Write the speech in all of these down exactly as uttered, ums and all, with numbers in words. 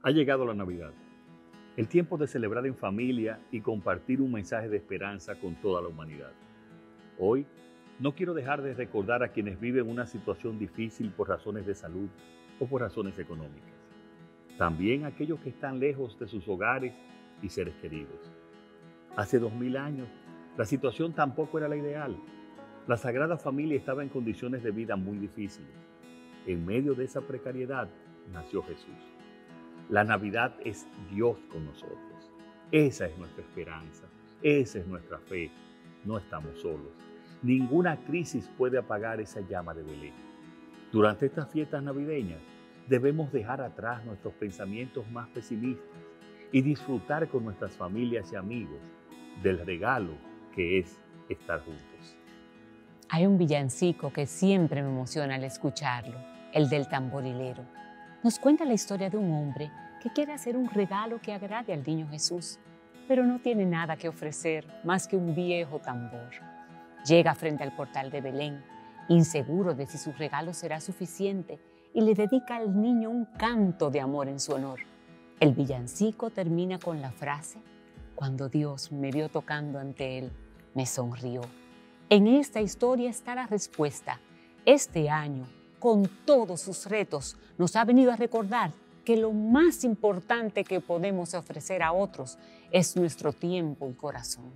Ha llegado la Navidad, el tiempo de celebrar en familia y compartir un mensaje de esperanza con toda la humanidad. Hoy no quiero dejar de recordar a quienes viven una situación difícil por razones de salud o por razones económicas. También aquellos que están lejos de sus hogares y seres queridos. Hace dos mil años, la situación tampoco era la ideal. La Sagrada Familia estaba en condiciones de vida muy difíciles. En medio de esa precariedad nació Jesús. La Navidad es Dios con nosotros. Esa es nuestra esperanza, esa es nuestra fe. No estamos solos. Ninguna crisis puede apagar esa llama de Belén. Durante estas fiestas navideñas debemos dejar atrás nuestros pensamientos más pesimistas y disfrutar con nuestras familias y amigos del regalo que es estar juntos. Hay un villancico que siempre me emociona al escucharlo, el del tamborilero. Nos cuenta la historia de un hombre que quiere hacer un regalo que agrade al niño Jesús, pero no tiene nada que ofrecer más que un viejo tambor. Llega frente al portal de Belén, inseguro de si su regalo será suficiente, y le dedica al niño un canto de amor en su honor. El villancico termina con la frase: cuando Dios me vio tocando ante él, me sonrió. En esta historia está la respuesta. Este año, con todos sus retos, nos ha venido a recordar que lo más importante que podemos ofrecer a otros es nuestro tiempo y corazón.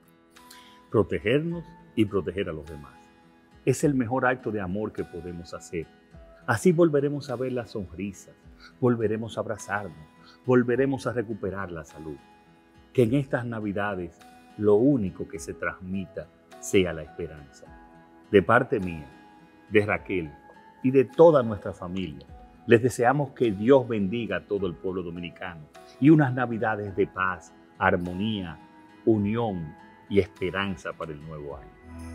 Protegernos y proteger a los demás es el mejor acto de amor que podemos hacer. Así volveremos a ver las sonrisas, volveremos a abrazarnos, volveremos a recuperar la salud. Que en estas Navidades lo único que se transmita sea la esperanza. De parte mía, de Raquel y de toda nuestra familia, les deseamos que Dios bendiga a todo el pueblo dominicano y unas Navidades de paz, armonía, unión y esperanza para el nuevo año.